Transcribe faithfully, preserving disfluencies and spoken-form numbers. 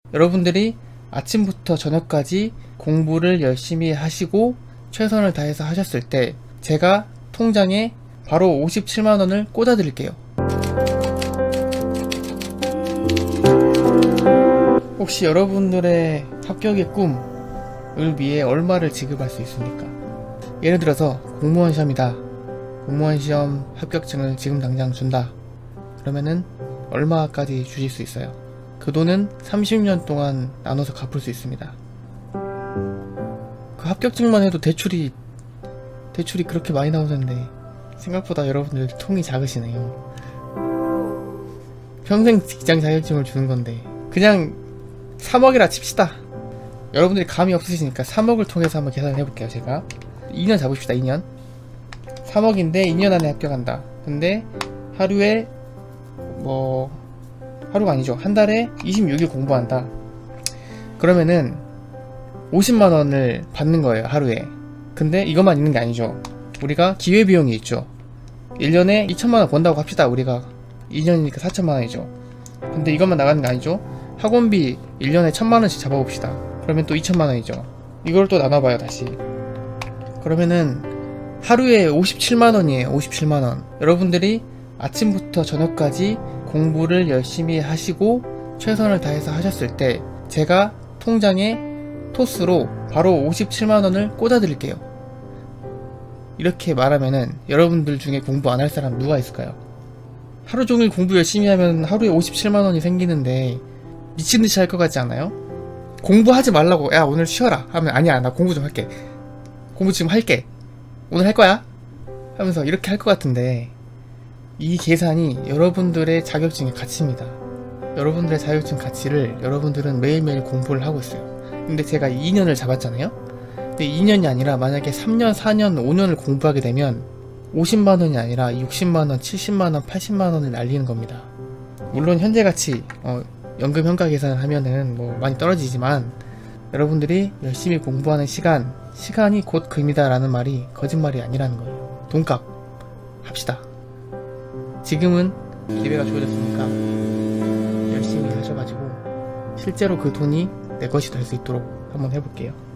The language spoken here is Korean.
여러분들이 아침부터 저녁까지 공부를 열심히 하시고 최선을 다해서 하셨을 때 제가 통장에 바로 오십칠만 원을 꽂아 드릴게요. 혹시 여러분들의 합격의 꿈을 위해 얼마를 지급할 수 있습니까? 예를 들어서 공무원 시험이다. 공무원 시험 합격증을 지금 당장 준다. 그러면은 얼마까지 주실 수 있어요? 그 돈은 삼십 년 동안 나눠서 갚을 수 있습니다. 그 합격증만 해도 대출이 대출이 그렇게 많이 나오는데 생각보다 여러분들 통이 작으시네요. 평생 직장 자격증을 주는 건데 그냥 삼억이라 칩시다. 여러분들이 감이 없으시니까 삼억을 통해서 한번 계산을 해볼게요. 제가 이 년 잡읍시다. 이 년 삼억인데 이 년 안에 합격한다. 근데 하루에 뭐 하루가 아니죠. 한 달에 이십육 일 공부한다. 그러면은 오십만 원을 받는 거예요. 하루에. 근데 이것만 있는 게 아니죠. 우리가 기회비용이 있죠. 일 년에 이천만 원 번다고 합시다. 우리가 이 년이니까 사천만 원이죠. 근데 이것만 나가는 게 아니죠. 학원비 일 년에 천만 원씩 잡아봅시다. 그러면 또 이천만 원이죠. 이걸 또 나눠봐요. 다시. 그러면은 하루에 오십칠만 원이에요. 오십칠만 원. 여러분들이 아침부터 저녁까지 공부를 열심히 하시고 최선을 다해서 하셨을 때 제가 통장에 토스로 바로 오십칠만 원을 꽂아 드릴게요. 이렇게 말하면은 여러분들 중에 공부 안 할 사람 누가 있을까요? 하루 종일 공부 열심히 하면 하루에 오십칠만 원이 생기는데 미친듯이 할 것 같지 않아요? 공부하지 말라고 야 오늘 쉬어라 하면 아니야 나 공부 좀 할게. 공부 지금 할게. 오늘 할 거야? 하면서 이렇게 할 것 같은데 이 계산이 여러분들의 자격증의 가치입니다. 여러분들의 자격증 가치를 여러분들은 매일매일 공부를 하고 있어요. 근데 제가 이 년을 잡았잖아요? 근데 이 년이 아니라 만약에 삼 년, 사 년, 오 년을 공부하게 되면 오십만 원이 아니라 육십만 원, 칠십만 원, 팔십만 원을 날리는 겁니다. 물론 현재 가치, 어, 연금 현가 계산을 하면은 뭐 많이 떨어지지만 여러분들이 열심히 공부하는 시간, 시간이 곧 금이다 라는 말이 거짓말이 아니라는 거예요. 돈값 합시다. 지금은 기회가 주어졌으니까 열심히 하셔가지고 실제로 그 돈이 내 것이 될 수 있도록 한번 해볼게요.